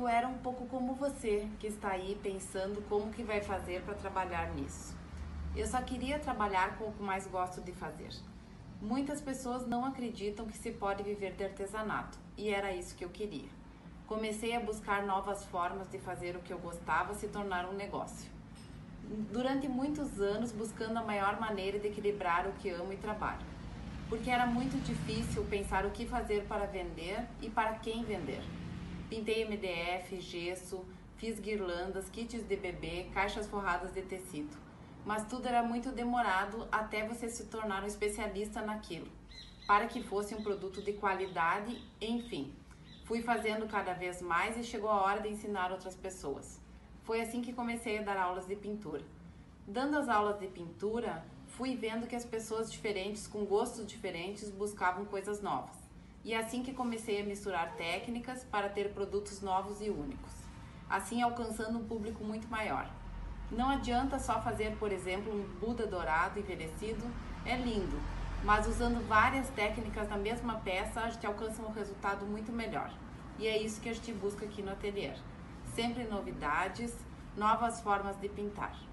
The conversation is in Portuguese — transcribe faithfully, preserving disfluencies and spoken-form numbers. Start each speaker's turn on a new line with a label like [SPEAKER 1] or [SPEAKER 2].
[SPEAKER 1] Eu era um pouco como você, que está aí pensando como que vai fazer para trabalhar nisso. Eu só queria trabalhar com o que mais gosto de fazer. Muitas pessoas não acreditam que se pode viver de artesanato, e era isso que eu queria. Comecei a buscar novas formas de fazer o que eu gostava se tornar um negócio. Durante muitos anos buscando a maior maneira de equilibrar o que amo e trabalho. Porque era muito difícil pensar o que fazer para vender e para quem vender. Pintei M D F, gesso, fiz guirlandas, kits de bebê, caixas forradas de tecido. Mas tudo era muito demorado até você se tornar um especialista naquilo, para que fosse um produto de qualidade, enfim. Fui fazendo cada vez mais e chegou a hora de ensinar outras pessoas. Foi assim que comecei a dar aulas de pintura. Dando as aulas de pintura, fui vendo que as pessoas diferentes, com gostos diferentes, buscavam coisas novas. E é assim que comecei a misturar técnicas para ter produtos novos e únicos, assim alcançando um público muito maior. Não adianta só fazer, por exemplo, um Buda dourado envelhecido, é lindo, mas usando várias técnicas na mesma peça, a gente alcança um resultado muito melhor. E é isso que a gente busca aqui no ateliê. Sempre novidades, novas formas de pintar.